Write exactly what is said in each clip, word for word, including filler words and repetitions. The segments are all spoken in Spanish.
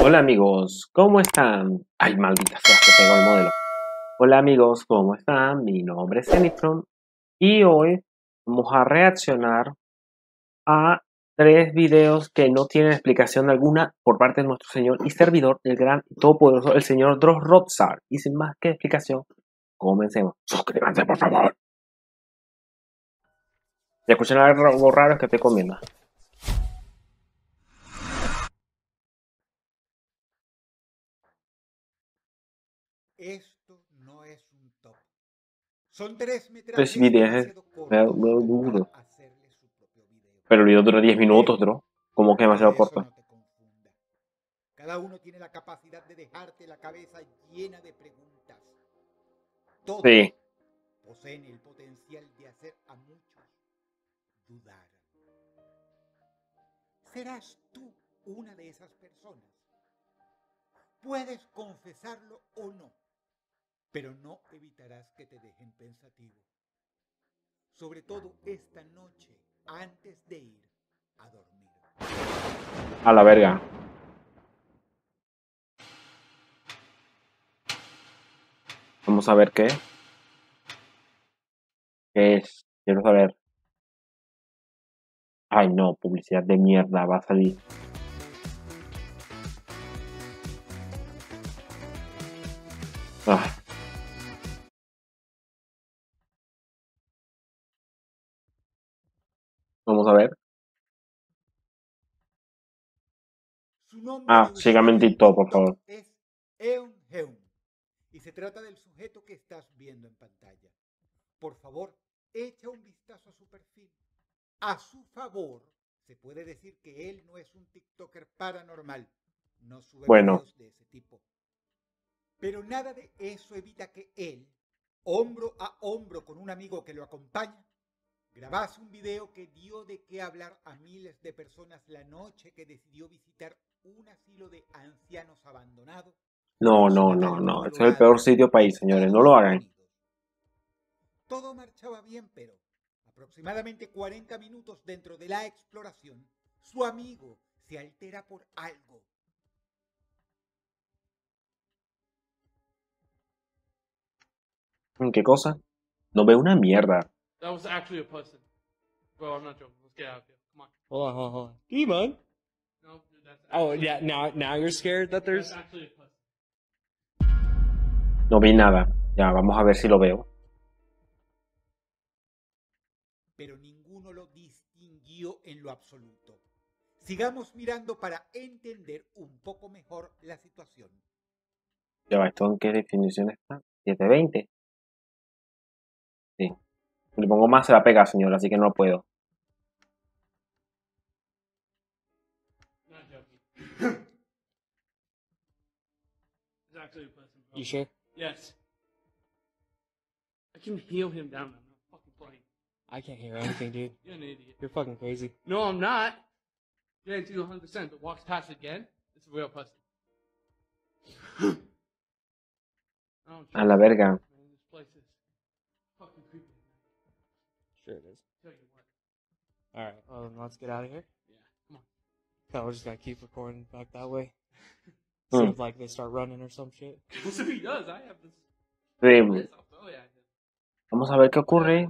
Hola amigos, ¿cómo están? Ay, maldita sea, se pegó el modelo. Hola amigos, ¿cómo están? Mi nombre es Zenitron y hoy vamos a reaccionar a tres videos que no tienen explicación alguna por parte de nuestro señor y servidor, el gran y todopoderoso, el señor Dross Rotzar. Y sin más que explicación, comencemos. Suscríbanse, por favor. Y escuchen algo raro que estoy comiendo. Esto no es un top. Son tres Tres metrajes videos es demasiado medio cortos medio como para duro. hacerle su propio video. Pero el video dura diez minutos, Pero, Dross. Como que demasiado pero eso corto. no te confunda. Cada uno tiene la capacidad de dejarte la cabeza llena de preguntas. Todos Sí. poseen el potencial de hacer a muchos dudar. ¿Serás tú una de esas personas? Puedes confesarlo o no, pero no evitarás que te dejen pensativo. Sobre todo esta noche, antes de ir a dormir. A la verga. Vamos a ver qué. ¿Qué es? Quiero saber. Ay, no, publicidad de mierda va a salir. Ah, vamos a ver. Su nombre de Ah, sígame en usuario en TikTok, por TikTok favor. es Eonheum y se trata del sujeto que estás viendo en pantalla. Por favor, echa un vistazo a su perfil. A su favor, se puede decir que él no es un TikToker paranormal. No sube Bueno, videos de ese tipo. Pero nada de eso evita que él, hombro a hombro con un amigo que lo acompaña, grabase un video que dio de qué hablar a miles de personas la noche que decidió visitar un asilo de ancianos abandonado no, en no, no, Natal, no. Ese es el Colorado, peor sitio para ir, señores. No Estados lo hagan. Unidos. Todo marchaba bien, pero aproximadamente cuarenta minutos dentro de la exploración, su amigo se altera por algo. ¿Qué cosa? No veo una mierda. That was actually a person. Bro, I'm not joking. Let's get out of here. Come on. Hold on, hold on, hold on. Demon. No, dude, that's Oh actually, yeah, now now you're scared that there's. that's actually a person. No vi nada. Ya, vamos a ver si lo veo. Pero ninguno lo distinguió en lo absoluto. Sigamos mirando para entender un poco mejor la situación. Ya va, ¿esto en qué definición está? setecientos veinte. Sí. Si le pongo más se va a pegar, señor, así que no puedo. Not joking. It's actually a person, bro. You sure? Yes. I can heal him down. I'm not fucking playing. I can't hear anything, dude. You're an idiot. You're fucking crazy. No, I'm not. Guarantee you one hundred percent. But walks past again, it's a real person. I don't A la trust verga. man. This place is fucking creepy. Sure it is. Tell you what. All right. Well, then let's get out of here. Yeah. Come on. Hell, we're just gonna keep recording back that way. Hmm. Seems like they start running or some shit. Because if he does, I have this. Sí. This, I'll throw it at him. Vamos a ver qué ocurre.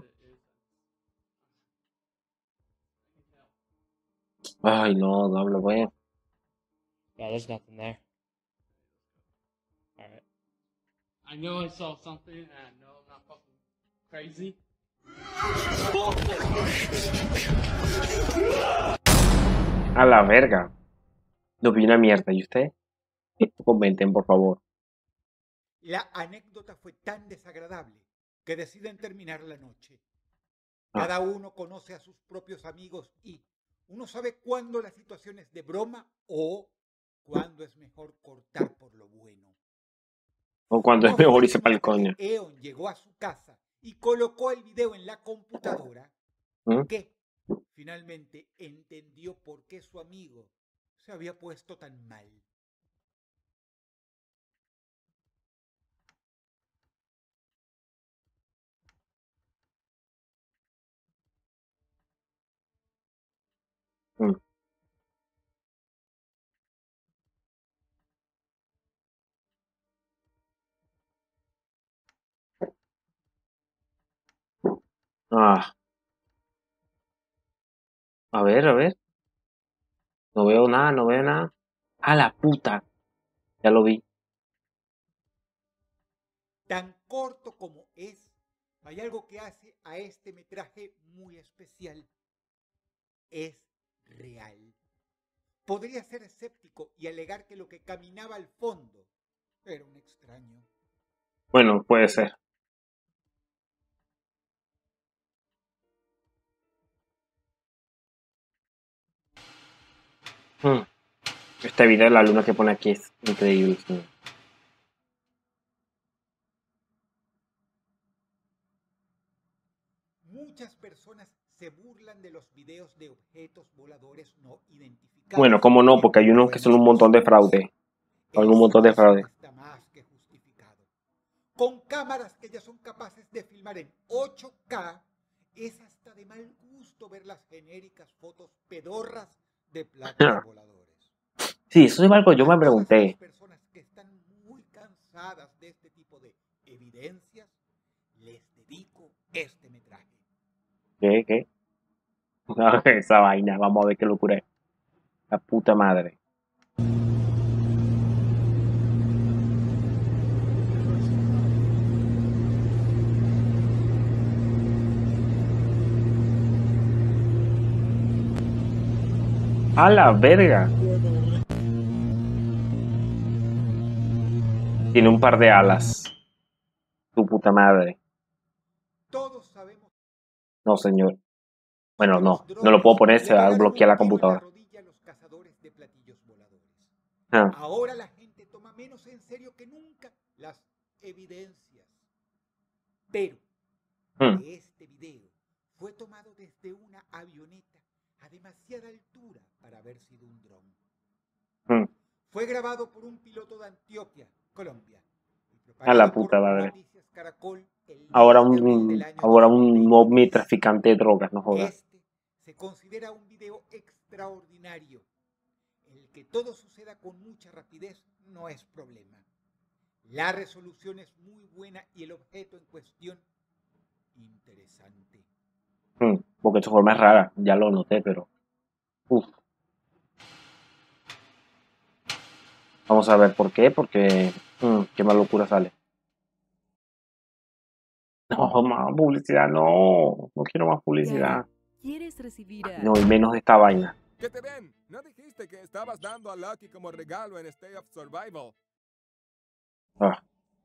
Ay, no, no lo veo. Yeah, there's nothing there. All right. I know I saw something, and I know I'm not fucking crazy. A la verga. No vi una mierda. ¿Y usted? Comenten, por favor. La anécdota fue tan desagradable que deciden terminar la noche. Ah. Cada uno conoce a sus propios amigos y uno sabe cuándo la situación es de broma o cuándo es mejor cortar por lo bueno. O cuando es No mejor fue irse sino para el hasta coño. que Eon llegó a su casa y colocó el video en la computadora ¿Mm? que finalmente entendió por qué su amigo se había puesto tan mal. Mm. Ah, a ver, a ver. No veo nada, no veo nada. A la puta. Ya lo vi. Tan corto como es, hay algo que hace a este metraje muy especial. Es real. Podría ser escéptico y alegar que lo que caminaba al fondo era un extraño. Bueno, puede ser. Hmm. Este video de la luna que pone aquí es increíble, señor. Muchas personas se burlan de los videos de objetos voladores no identificados. Bueno, como no, en porque hay unos que son un montón de fraude. Hay un montón de fraude. Está más que justificado. Con cámaras que ya son capaces de filmar en ocho K, es hasta de mal gusto ver las genéricas fotos pedorras de platos voladores. Sí, eso es algo que yo me A todas pregunté. las personas que están muy cansadas de este tipo de evidencias, les dedico este metraje. ¿Qué? ¿Qué? Esa vaina, vamos a ver qué locura es. La puta madre. A la verga. Tiene un par de alas. Tu puta madre. Todos sabemos. No, señor. Bueno, no. No lo puedo poner, se va a bloquear la computadora. A los cazadores de platillos voladores. Ah. Ahora la gente toma menos en serio que nunca las evidencias. Pero Hmm. este video fue tomado desde una avioneta a demasiada altura para haber sido un dron. Hmm. Fue grabado por un piloto de Antioquia, Colombia. A la puta madre. Noticias Caracol el Ahora diez de abril del un, año ahora dos mil un veintitrés. ovni traficante de drogas, no jodas. Este se considera un video extraordinario. El que todo suceda con mucha rapidez no es problema. La resolución es muy buena y el objeto en cuestión interesante. Hmm. Porque su forma es rara, ya lo noté, pero... Uf. Vamos a ver por qué, porque... Hmm, qué más locura sale. No, más publicidad, no. No quiero más publicidad. ¿Quieres recibir a... No, y menos de esta vaina. ¿Qué te ven? ¿No dijiste que estabas dando a Lucky como regalo en State of Survival? Ah.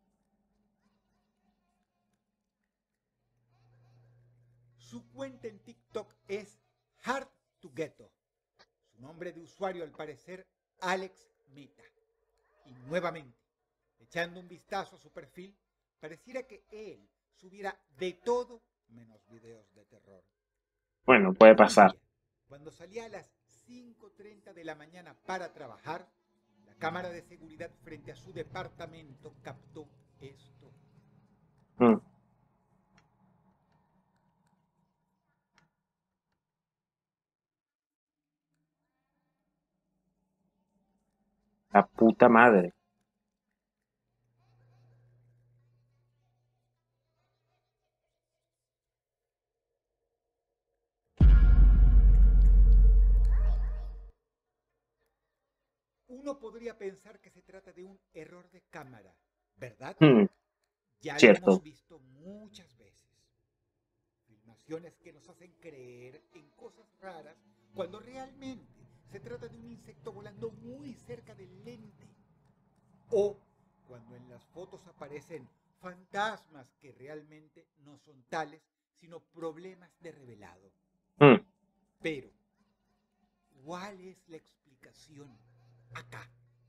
Su cuenta en TikTok es Hard to Ghetto. Su nombre de usuario, al parecer, Alex Meta. Y nuevamente, echando un vistazo a su perfil, pareciera que él subiera de todo menos videos de terror. Bueno, puede pasar. Día, cuando salía a las cinco treinta de la mañana para trabajar, la cámara de seguridad frente a su departamento captó esto. Hmm. La puta madre. Uno podría pensar que se trata de un error de cámara, ¿verdad? Hmm. Ya Cierto. lo hemos visto muchas veces. Filmaciones que nos hacen creer en cosas raras cuando realmente se trata de un insecto volando muy cerca del lente. O cuando en las fotos aparecen fantasmas que realmente no son tales, sino problemas de revelado. Hmm. Pero, ¿cuál es la explicación acá?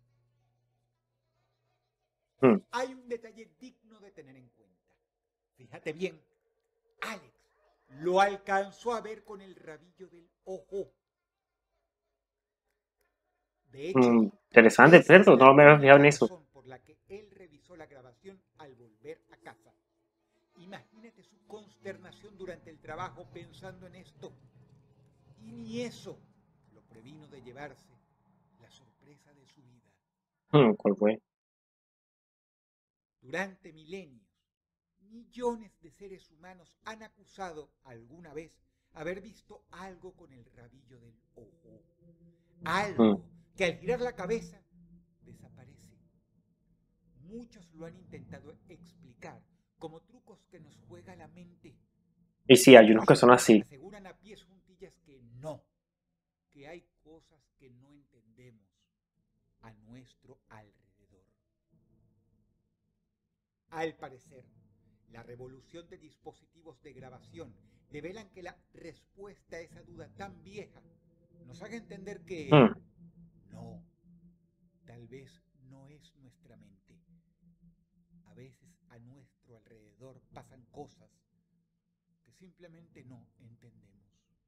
Hmm. Hay un detalle digno de tener en cuenta. Fíjate bien, Alex lo alcanzó a ver con el rabillo del ojo. De hecho, Hmm. Interesante, esa es cierto. No la me había fijado en única eso. razón por la que él revisó la grabación al volver a casa. Imagínate su consternación durante el trabajo pensando en esto. Y ni eso lo previno de llevarse la sorpresa de su vida. Hmm. ¿Cuál fue? Durante milenios, millones de seres humanos han acusado alguna vez haber visto algo con el rabillo del ojo. Algo que al girar la cabeza desaparece. Muchos lo han intentado explicar como trucos que nos juega la mente. Y sí, hay unos que son así. Aseguran a pies juntillas que no, que hay cosas que no entendemos a nuestro alrededor. Al parecer, la revolución de dispositivos de grabación develan que la respuesta a esa duda tan vieja nos haga entender que Mm. no, tal vez no es nuestra mente. A veces a nuestro alrededor pasan cosas que simplemente no entendemos.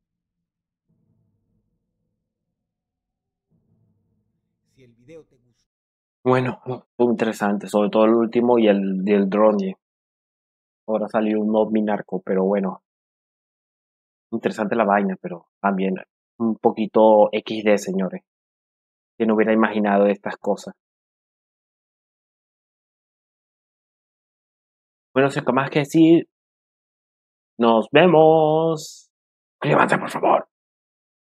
Si el video te gustó, Bueno, muy interesante, sobre todo el último y el del drone. Ahora salió un ovni narco, pero bueno, interesante la vaina, pero también un poquito equis de, señores. Que no hubiera imaginado estas cosas. Bueno, sin más que decir, nos vemos. Suscríbanse, por favor.